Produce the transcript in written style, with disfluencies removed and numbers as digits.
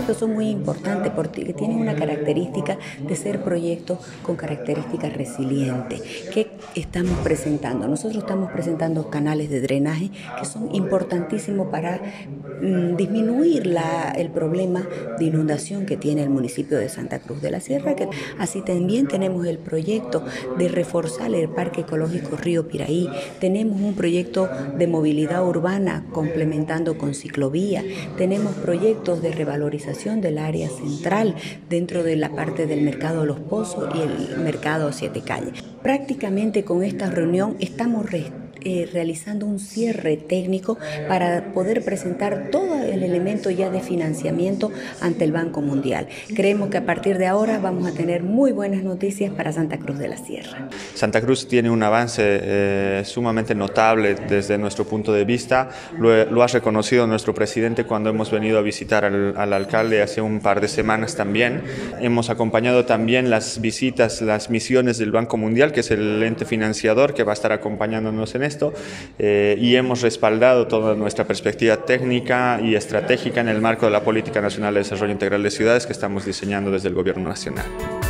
proyectos son muy importantes porque tienen una característica de ser proyectos con características resilientes. ¿Qué estamos presentando? Nosotros estamos presentando canales de drenaje que son importantísimos para disminuir el problema de inundación que tiene el municipio de Santa Cruz de la Sierra. Así también tenemos el proyecto de reforzar el Parque Ecológico Río Piraí. Tenemos un proyecto de movilidad urbana complementando con ciclovía. Tenemos proyectos de revalorización del área central dentro de la parte del Mercado Los Pozos y el Mercado Siete Calles. Prácticamente con esta reunión estamos realizando un cierre técnico para poder presentar todo el elemento ya de financiamiento ante el Banco Mundial. Creemos que a partir de ahora vamos a tener muy buenas noticias para Santa Cruz de la Sierra. Santa Cruz tiene un avance sumamente notable desde nuestro punto de vista. Lo ha reconocido nuestro presidente cuando hemos venido a visitar al alcalde hace un par de semanas también. Hemos acompañado también las visitas, las misiones del Banco Mundial, que es el ente financiador que va a estar acompañándonos en esto, y hemos respaldado toda nuestra perspectiva técnica y estratégica en el marco de la Política Nacional de Desarrollo Integral de Ciudades que estamos diseñando desde el Gobierno Nacional.